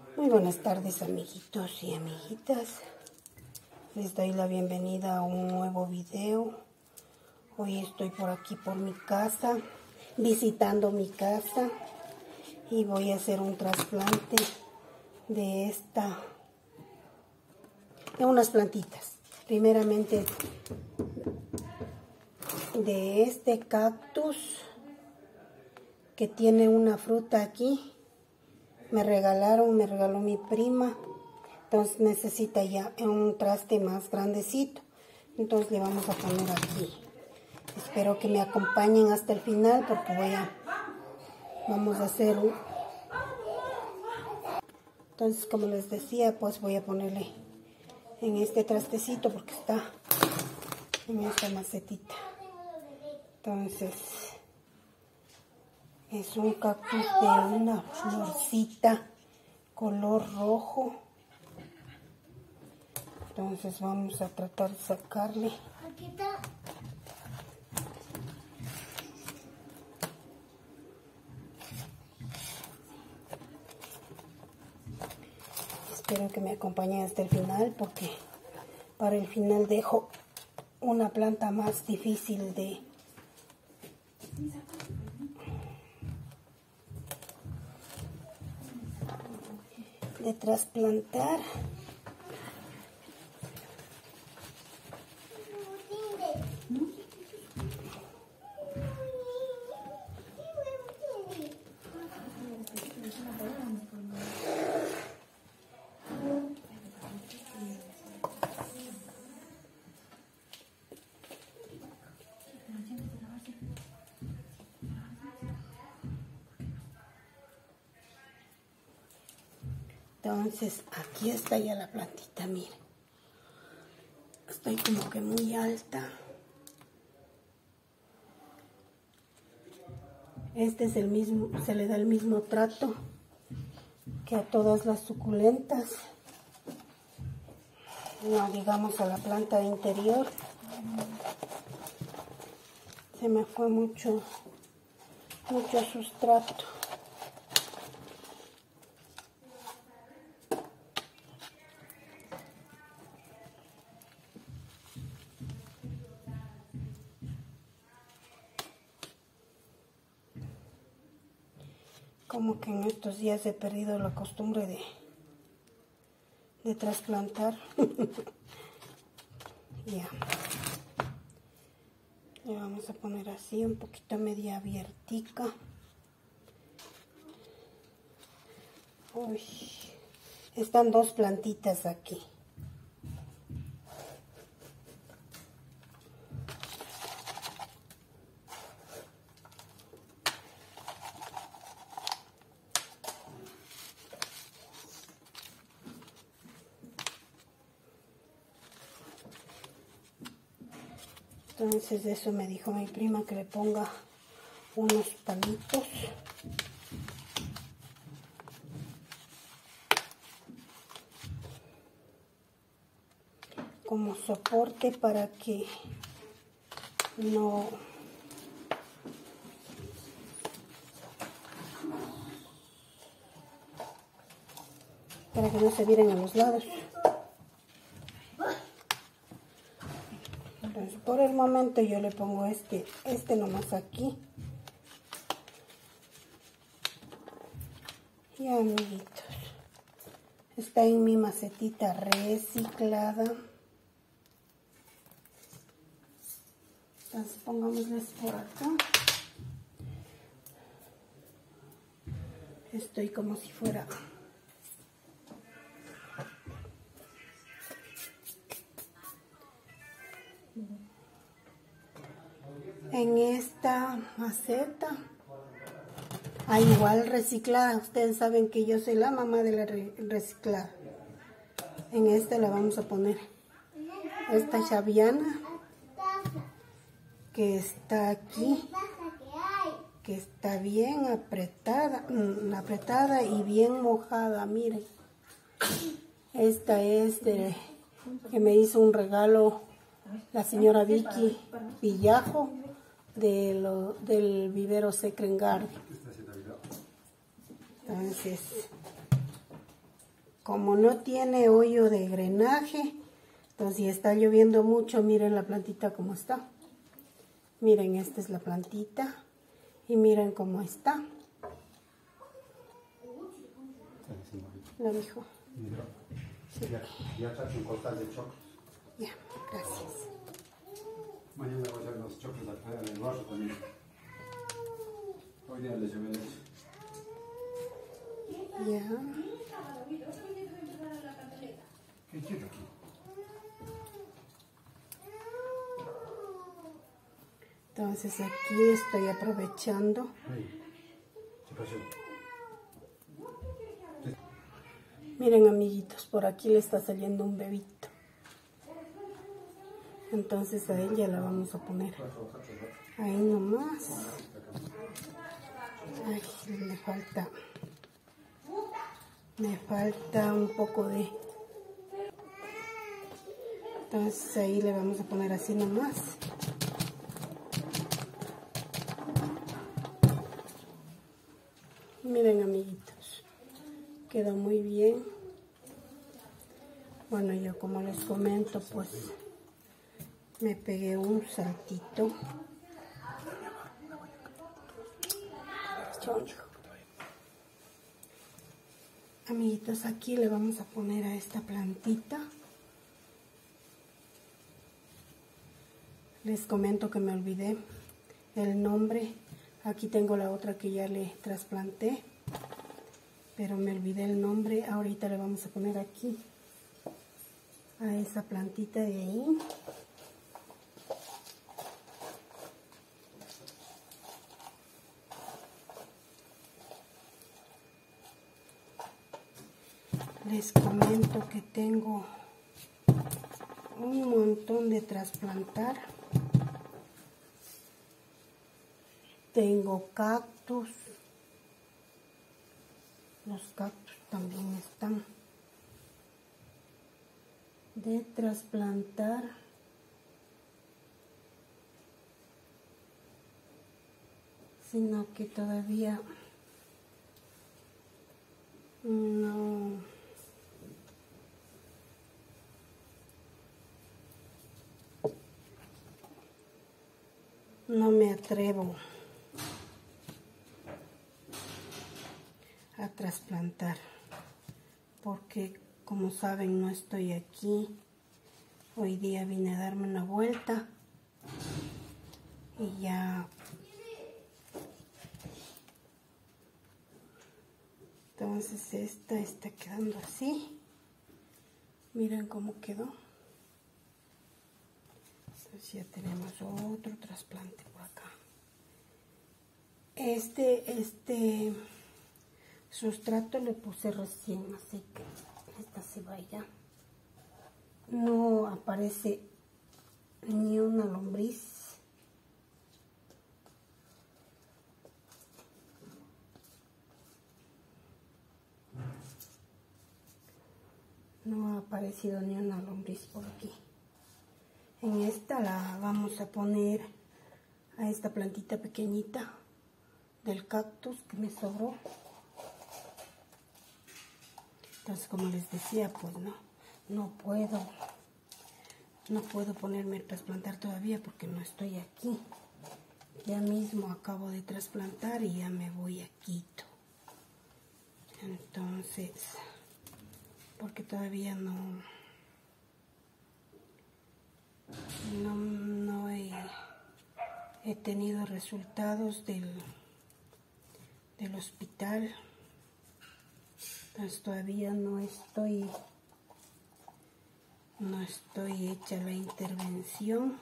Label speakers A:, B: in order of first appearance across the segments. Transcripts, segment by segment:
A: Muy buenas tardes, amiguitos y amiguitas. Les doy la bienvenida a un nuevo video. Hoy estoy por aquí por mi casa, visitando mi casa, y voy a hacer un trasplante de unas plantitas. Primeramente de este cactus que tiene una fruta aquí. Me regaló mi prima, entonces necesita ya un traste más grandecito, entonces le vamos a poner aquí. Espero que me acompañen hasta el final porque vamos a hacer entonces, como les decía, pues voy a ponerle en este trastecito porque está en esta macetita. Entonces es un cactus de una florcita color rojo. Entonces vamos a tratar de sacarle. Espero que me acompañen hasta el final porque para el final dejo una planta más difícil de trasplantar. Entonces aquí está ya la plantita, miren. Estoy como que muy alta. Este es el mismo, se le da el mismo trato que a todas las suculentas. No digamos a la planta interior. Se me fue mucho sustrato. Como que en estos días he perdido la costumbre de trasplantar. Ya. Le vamos a poner así, un poquito media abiertica. Uy, están dos plantitas aquí. Entonces de eso me dijo mi prima que le ponga unos palitos. Como soporte para que no se viren a los lados. Entonces por el momento yo le pongo este nomás aquí. Y amiguitos, está en mi macetita reciclada. Entonces pongámosles por acá. Estoy como si fuera en esta maceta. Igual reciclada. Ustedes saben que yo soy la mamá de la reciclada. En esta le vamos a poner esta chaviana que está aquí, que está bien apretada y bien mojada. Miren, esta es que me hizo un regalo la señora Vicky Villajo del vivero Secret Garden. Entonces como no tiene hoyo de drenaje, entonces si está lloviendo mucho, miren la plantita cómo está. Miren, esta es la plantita y miren cómo está. ¿Lo dijo?
B: Sí. Ya traje un costal de choclos.
A: Ya, gracias.
B: Mañana voy a hacer los choclos afuera del barrio también. Hoy día les llevé leche.
A: Ya.
B: ¿Qué quiero aquí?
A: Entonces aquí estoy aprovechando.
B: ¿Qué pasó?
A: Miren, amiguitos, por aquí le está saliendo un bebito. Entonces a ella la vamos a poner ahí nomás. Ay, me falta un poco de... Entonces ahí le vamos a poner así nomás. Miren, amiguitos, quedó muy bien. Bueno, yo como les comento, pues me pegué un saltito. Amiguitos, aquí le vamos a poner a esta plantita. Les comento que me olvidé el nombre. Aquí tengo la otra que ya le trasplanté, pero me olvidé el nombre. Ahorita le vamos a poner aquí a esa plantita de ahí. Les comento que tengo un montón de trasplantar. Tengo cactus. Los cactus también están de trasplantar. Sino que todavía no me atrevo a trasplantar, porque como saben no estoy aquí. Hoy día vine a darme una vuelta y ya. Entonces esta está quedando así. Miren cómo quedó. Entonces ya tenemos otro trasplante por acá. Este sustrato le puse recién, así que esta se va ya. No aparece ni una lombriz. No ha aparecido ni una lombriz por aquí. En esta la vamos a poner a esta plantita pequeñita del cactus que me sobró. Entonces, como les decía, pues no puedo ponerme a trasplantar todavía porque no estoy aquí. Ya mismo acabo de trasplantar y ya me voy a Quito. Entonces, porque todavía no he tenido resultados del hospital. Entonces todavía no estoy hecha la intervención.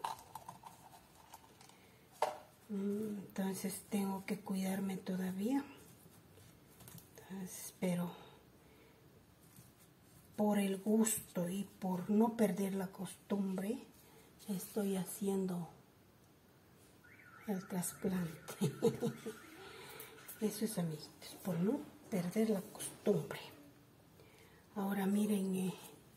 A: Entonces tengo que cuidarme todavía. Entonces, pero por el gusto y por no perder la costumbre, estoy haciendo el trasplante. Eso es, amiguitos, por no perder la costumbre. Ahora miren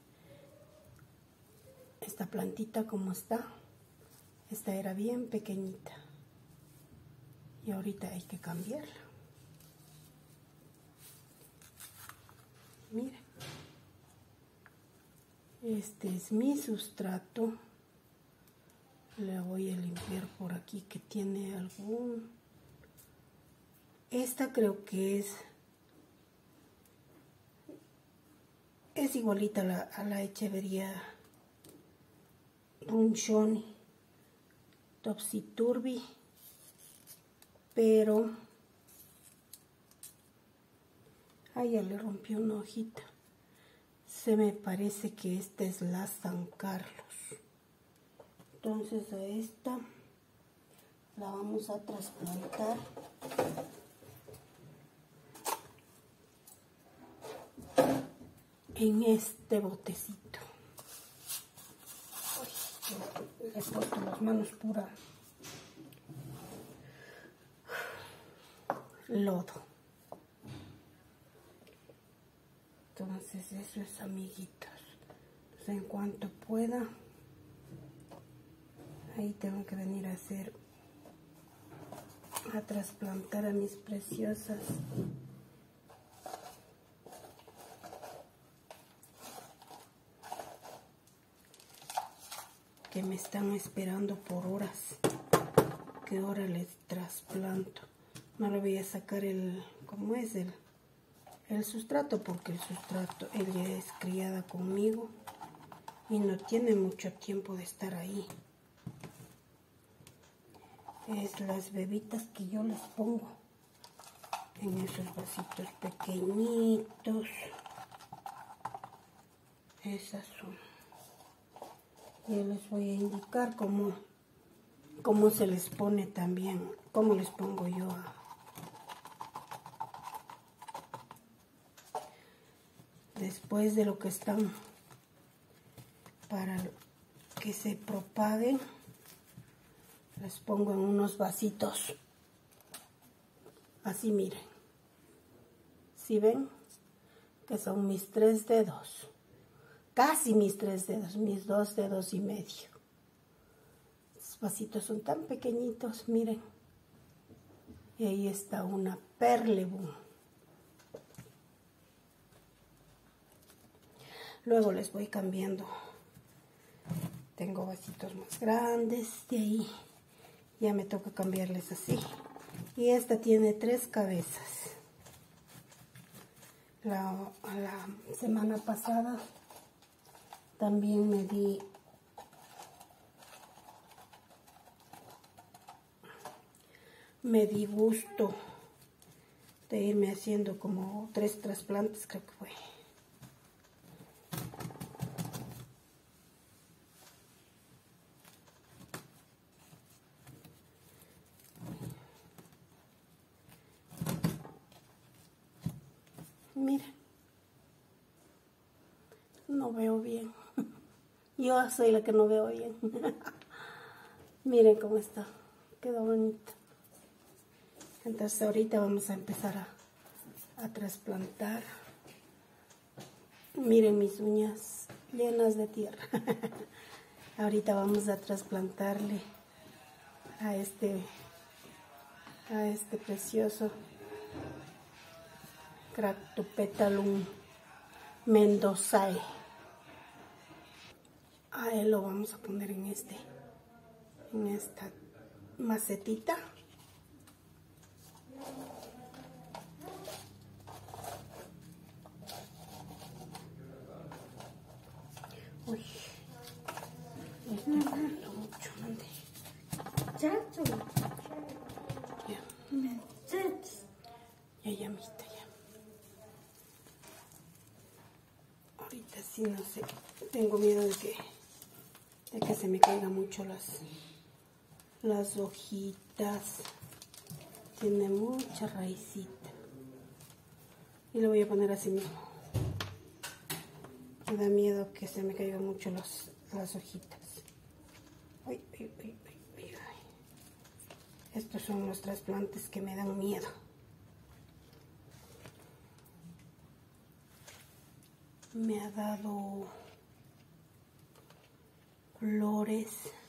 A: esta plantita como está. Esta era bien pequeñita y ahorita hay que cambiarla. Miren. Este es mi sustrato. Le voy a limpiar por aquí que tiene algún... Esta creo que es igualita a la Echeverría Runchoni Topsy Turvy, pero ya le rompió una hojita. Se me parece que esta es la San Carlos. Entonces a esta la vamos a trasplantar en este botecito. Uy, le he puesto las manos pura lodo. Entonces eso es, amiguitos. Entonces, en cuanto pueda, ahí tengo que venir a trasplantar a mis preciosas. Que me están esperando por horas. ¿Qué hora les trasplanto? No le voy a sacar ¿cómo es el sustrato? Porque el sustrato, ella es criada conmigo y no tiene mucho tiempo de estar ahí. Es las bebitas que yo les pongo en esos vasitos pequeñitos. Esas son. Yo les voy a indicar cómo se les pone también, cómo les pongo yo después de lo que están para que se propaguen. Les pongo en unos vasitos así, miren. ¿Sí ven? Que son mis 3 dedos. Casi mis 3 dedos, mis 2 dedos y medio. Estos vasitos son tan pequeñitos, miren. Y ahí está una Perlebum. Luego les voy cambiando. Tengo vasitos más grandes, de ahí ya me toca cambiarles así. Y esta tiene 3 cabezas. La semana pasada también me di gusto de irme haciendo como 3 trasplantes, creo que fue. Miren, no veo bien. Yo soy la que no veo bien. Miren cómo está, quedó bonito. Entonces ahorita vamos a empezar a trasplantar. Miren mis uñas llenas de tierra. Ahorita vamos a trasplantarle a este precioso Cractopetalum mendozae. A él lo vamos a poner en esta macetita. Uy, falta mucho, mande. Ya, amiguita, ya. Ahorita sí, no sé, tengo miedo de que se me caigan mucho las hojitas. Tiene mucha raicita. Y lo voy a poner así mismo. Me da miedo que se me caigan mucho las hojitas. Ay. Estos son los trasplantes que me dan miedo. Me ha dado flores.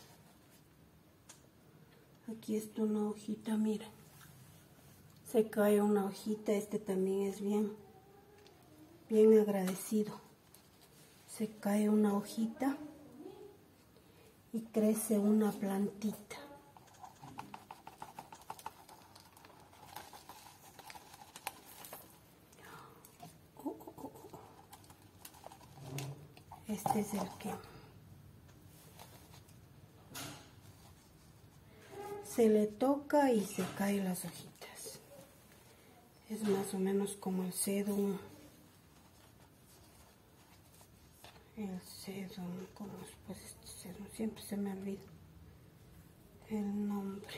A: Aquí está una hojita, miren. Se cae una hojita. Este también es bien agradecido. se cae una hojita y crece una plantita. Este es el que se le toca y se caen las hojitas. Es más o menos como el sedum. El sedum, ¿cómo es pues este sedum? Siempre se me olvida el nombre.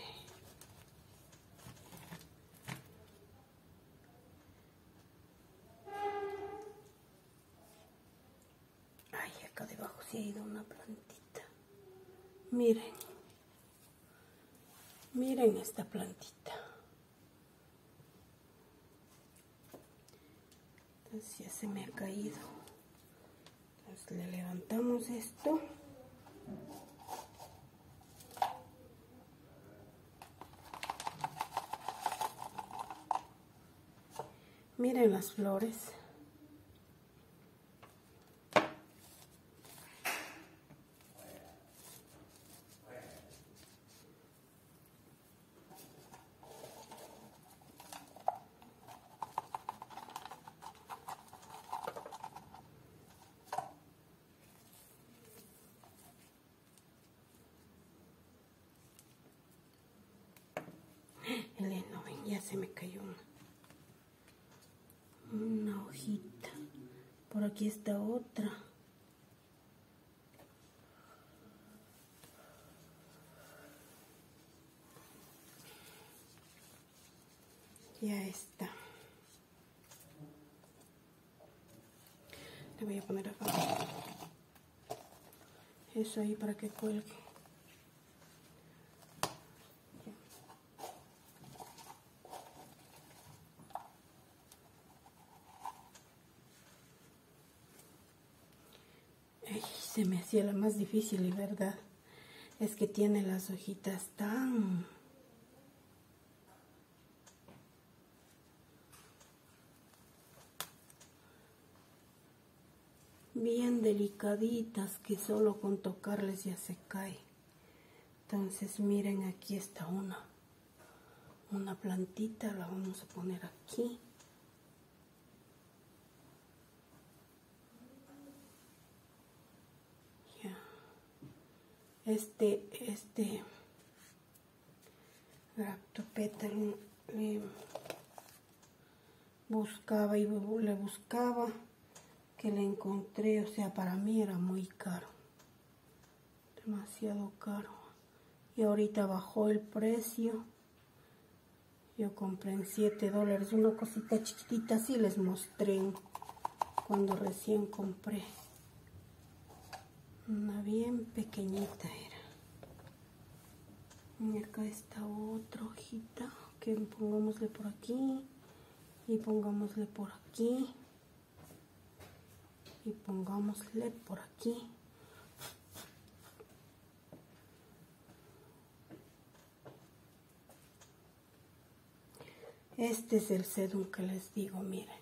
A: Ay, acá debajo sí ha ido una plantita. Miren. Miren esta plantita. Entonces ya se me ha caído. Entonces le levantamos esto. Miren las flores. Elena, ven, ya se me cayó una hojita. Por aquí está otra. Ya está. Le voy a poner acá. Eso ahí para que cuelgue. Ay, se me hacía la más difícil y verdad. Es que tiene las hojitas tan... bien delicaditas que solo con tocarles ya se cae. Entonces miren, aquí está una plantita, la vamos a poner aquí. Ya. Este Graptopétalo le buscaba y le buscaba que le encontré, o sea, para mí era muy caro, demasiado caro, y ahorita bajó el precio. Yo compré en $7 una cosita chiquitita, así les mostré cuando recién compré, una bien pequeñita era. Y acá está otra hojita que pongámosle por aquí y pongámosle por aquí y pongámosle por aquí. Este es el sedum que les digo, miren.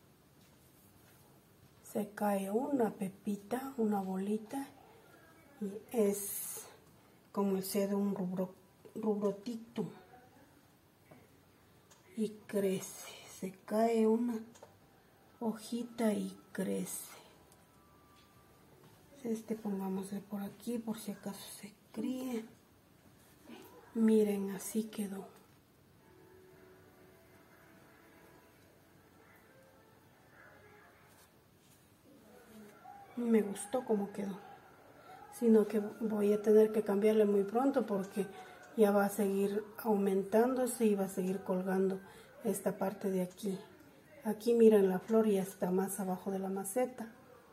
A: Se cae una pepita, una bolita, y es como el sedum rubrotictum. Y crece, se cae una hojita y crece. Este pongámosle por aquí por si acaso se críe. Miren, así quedó. Me gustó cómo quedó, sino que voy a tener que cambiarle muy pronto porque ya va a seguir aumentándose y va a seguir colgando esta parte de aquí. Aquí miren, la flor ya está más abajo de la maceta.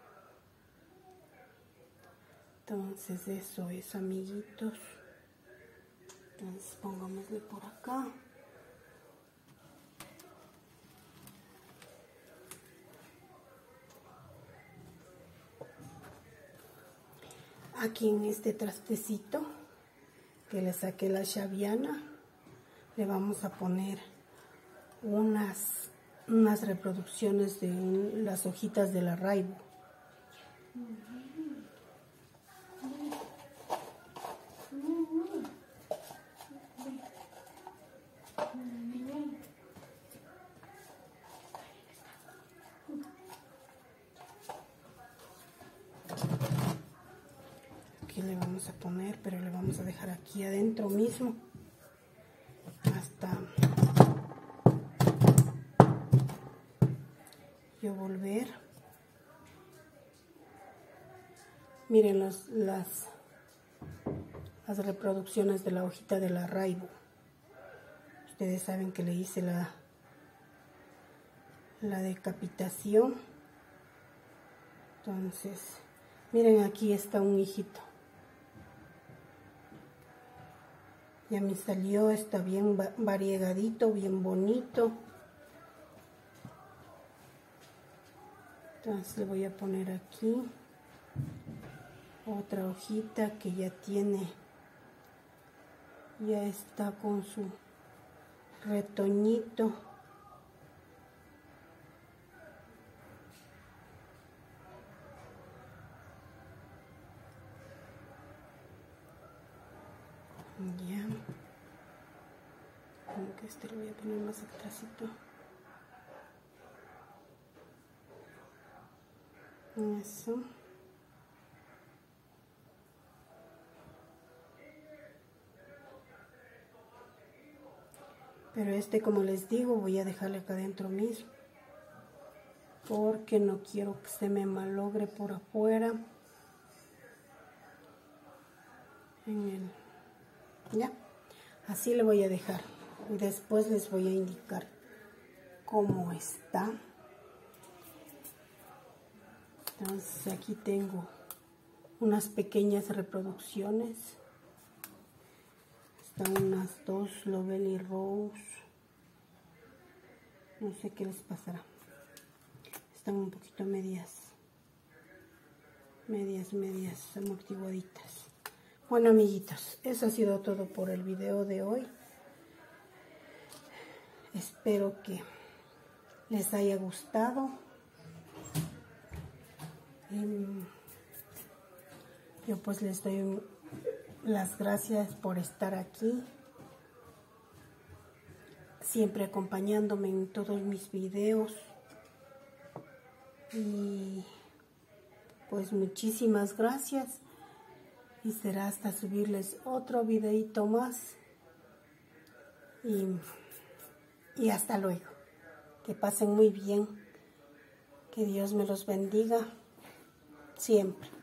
A: Entonces eso es, amiguitos. Entonces pongámosle por acá. Aquí en este trastecito que le saqué la chaviana, le vamos a poner unas reproducciones de las hojitas del arraibo. Aquí le vamos a poner, pero le vamos a dejar aquí adentro mismo hasta yo volver. Miren las reproducciones de la hojita de la Raibo. Ustedes saben que le hice la decapitación. Entonces, miren, aquí está un hijito. Ya me salió, está bien variegadito, bien bonito. Entonces le voy a poner aquí otra hojita que ya está con su retoñito. Ya, aunque este lo voy a poner más atrásito. Eso. Pero este, como les digo, voy a dejarle acá adentro mismo, porque no quiero que se me malogre por afuera. Ya, así le voy a dejar y después les voy a indicar cómo está. Entonces aquí tengo unas pequeñas reproducciones. Están unas 2 Lovely Rose. No sé qué les pasará. Están un poquito medias amortiguaditas. Bueno, amiguitos, eso ha sido todo por el video de hoy. Espero que les haya gustado. Yo pues les doy las gracias por estar aquí, siempre acompañándome en todos mis videos. Y pues muchísimas gracias. Y será hasta subirles otro videito más. Y hasta luego. Que pasen muy bien. Que Dios me los bendiga siempre.